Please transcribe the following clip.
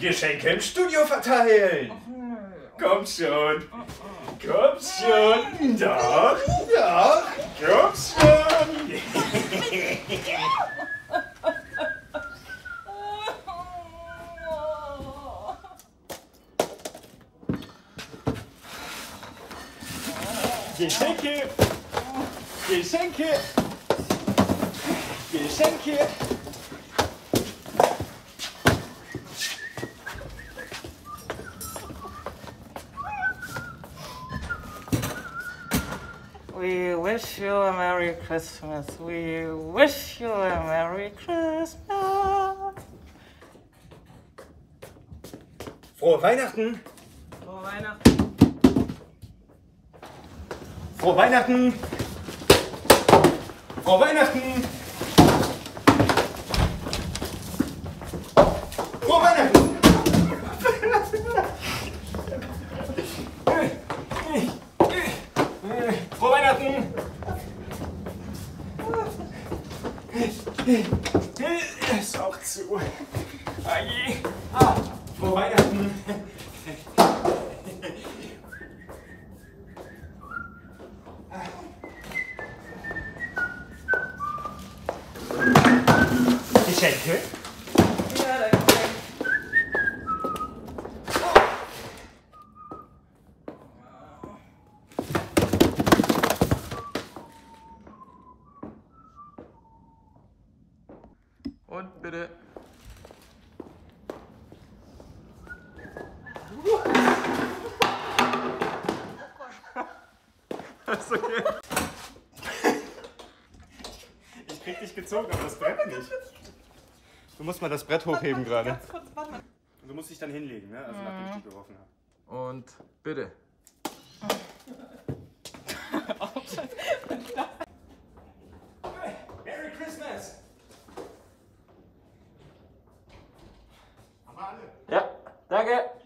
Geschenke im Studio verteilen. Komm schon. Komm schon. Doch, doch. Komm schon. Geschenke. Geschenke. Geschenke. We wish you a Merry Christmas. We wish you a Merry Christmas. Frohe Weihnachten. Frohe Weihnachten. Frohe Weihnachten. Frohe Weihnachten. Frohe Weihnachten. Frohe Weihnachten! Ist auch zu. Aje. Frohe Weihnachten! Geschenke? Ja, danke. Und bitte. Ist okay. Ich krieg dich gezogen, aber das Brett nicht. Du musst mal das Brett hochheben gerade. Ganz kurz, warte mal. Du musst dich dann hinlegen, ne? Also nachdem ich dich geworfen habe. Und bitte. Merry Christmas! Haben wir alle. Ja, danke.